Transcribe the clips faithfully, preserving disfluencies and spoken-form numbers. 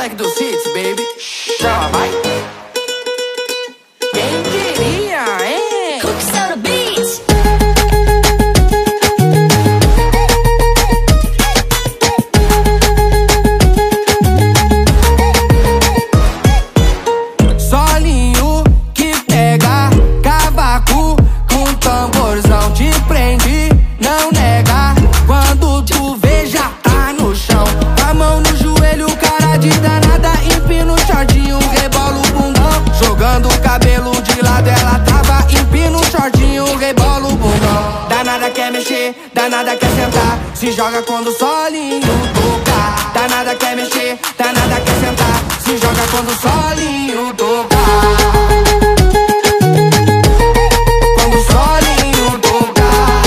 moleque dos hits, baby. Chama, vai. Quem diria, hein? Cooks on the beat. Solinho que pega, cavaco com tamborzão te prende, não nega. Quando tu vê já tá no chão, a mão no joelho, cara de danada, empina o shortinho, rebola o bundão, jogando o cabelo de lado, ela tava empina o shortinho, rebola o bundão. Danada quer mexer, danada quer sentar, se joga quando o solinho tocar. Danada quer mexer, danada quer sentar, se joga quando o solinho tocar. Quando o solinho tocar,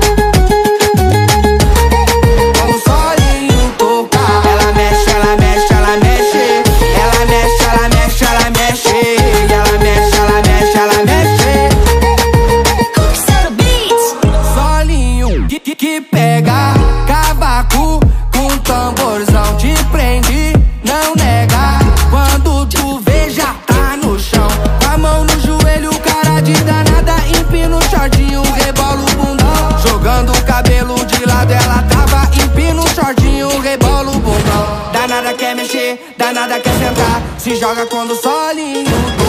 quando o solinho tocar. Ela mexe, ela mexe, ela mexe, ela mexe, ela mexe, ela mexe, ela mexe, ela mexe, ela mexe. Cooks on the beat. Solinho que, que, que pega, cavaco com tamborzão te prende, não nega. Quando tu vê já tá no chão, a mão no joelho, cara de danada, empina o shortinho, rebola o bundão, jogando o cabelo de lado, ela tava empina o shortinho, rebola o bundão. Danada quer mexer, danada quer sentar, se joga quando o solinho